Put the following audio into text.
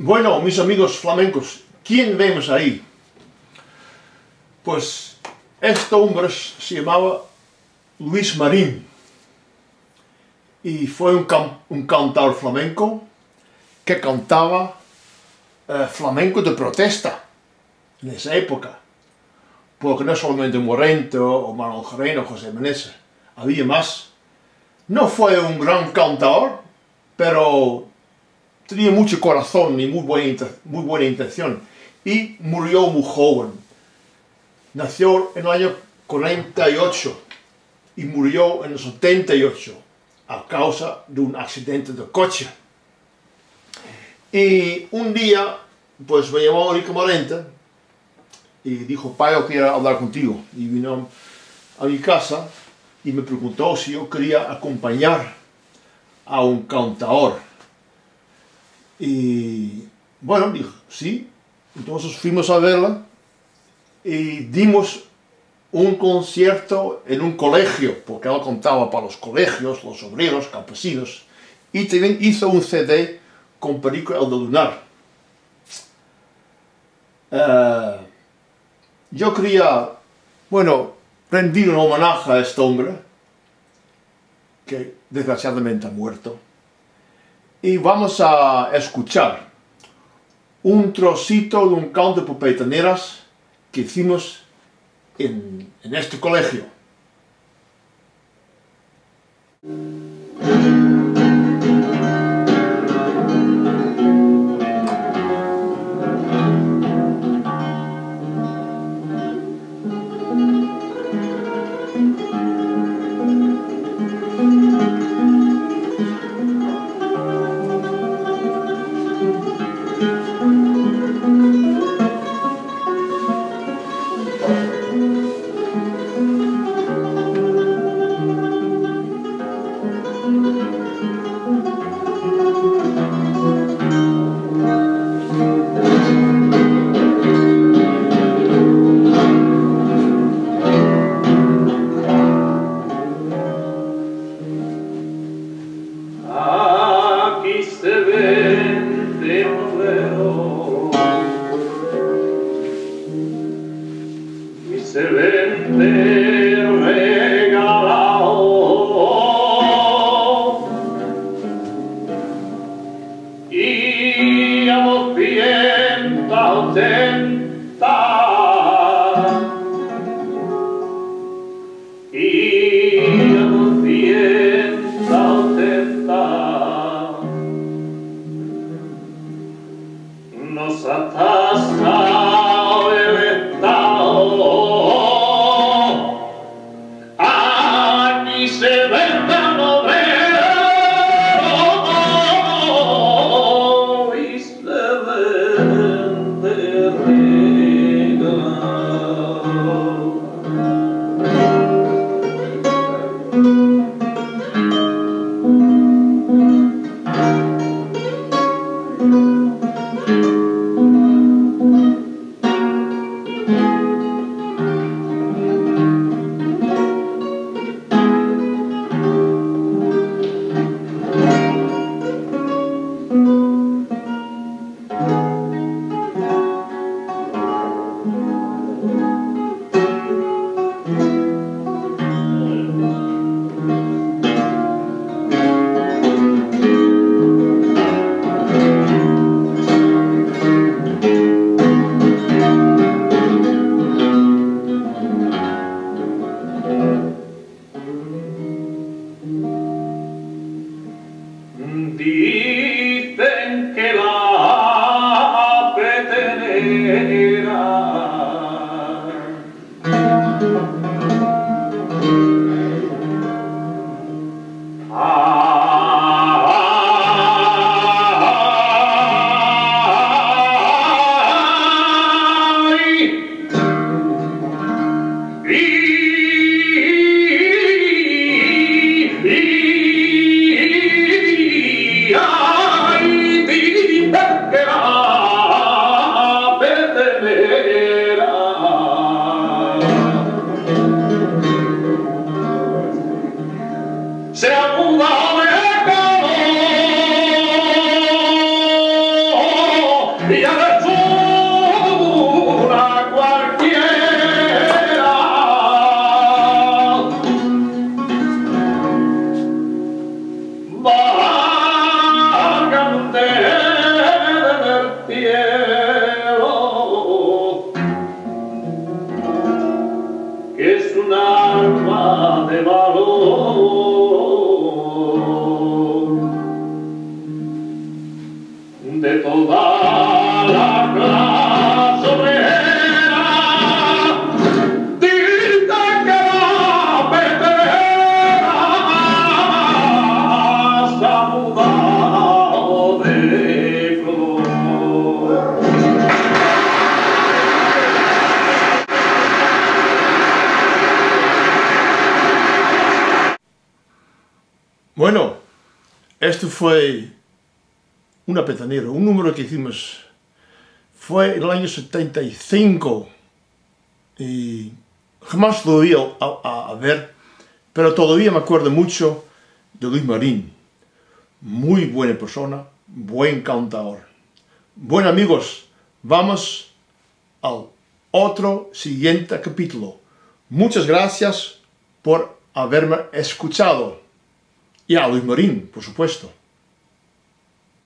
Bueno, mis amigos flamencos, ¿quién vemos ahí? Pues este hombre se llamaba Luis Marín y fue un cantador flamenco que cantaba flamenco de protesta en esa época, porque no solamente Morente o Manuel Jarena o José Meneses, había más. No fue un gran cantador, pero tenía mucho corazón y muy buena intención, y murió muy joven. Nació en el año 48 y murió en el 78 a causa de un accidente de coche. Y un día pues me llamó Rico Morente y dijo: "Pai, quiero hablar contigo", y vino a mi casa y me preguntó si yo quería acompañar a un cantador. Y bueno, dije sí. Entonces fuimos a verla y dimos un concierto en un colegio, porque él cantaba para los colegios, los obreros, campesinos, y también hizo un CD con Perico el de Lunar. Yo quería, bueno, rendir un homenaje a este hombre, que desgraciadamente ha muerto, y vamos a escuchar un trocito de un canto de Petaneras que hicimos en este colegio. Se vende regalado y a los 180 y a los 180 nos atasca el estado. Se vendan obreros y se vende regalado. Dicen que la petenera ay, Este fue una petanera, un número que hicimos, fue en el año 75 y jamás lo volví a ver, pero todavía me acuerdo mucho de Luis Marín. Muy buena persona, buen cantador. Bueno amigos, vamos al otro siguiente capítulo. Muchas gracias por haberme escuchado. Y a Luis Marín, por supuesto.